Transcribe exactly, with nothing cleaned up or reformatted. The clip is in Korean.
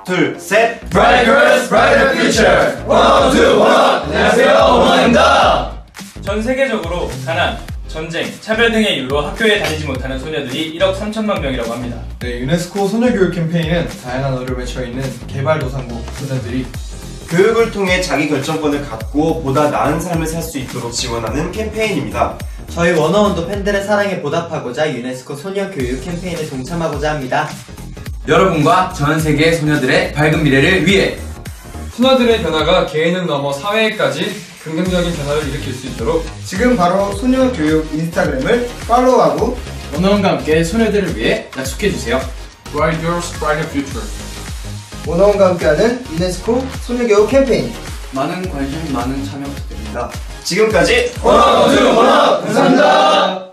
둘, 셋! Bright Girls, Brighter Future! 원, 투, 원! 안녕하세요, 원원입니다! 전 세계적으로 가난, 전쟁, 차별 등의 이유로 학교에 다니지 못하는 소녀들이 일억 삼천만 명이라고 합니다. 네, 유네스코 소녀교육 캠페인은 다양한 어려움에 처해있는 개발도상국 소녀들이 교육을 통해 자기 결정권을 갖고 보다 나은 삶을 살 수 있도록 지원하는 캠페인입니다. 저희 원어원도 팬들의 사랑에 보답하고자 유네스코 소녀교육 캠페인에 동참하고자 합니다. 여러분과 전 세계 소녀들의 밝은 미래를 위해 소녀들의 변화가 개인을 넘어 사회까지 긍정적인 변화를 일으킬 수 있도록 지금 바로 소녀교육 인스타그램을 팔로우하고 원어원과 함께 소녀들을 위해 약속해주세요. Bright Girls, Brighter Future. 원어원과 함께하는 유네스코 소녀교육 캠페인, 많은 관심, 많은 참여 부탁드립니다. 지금까지 원원, 투, 원원! 감사합니다!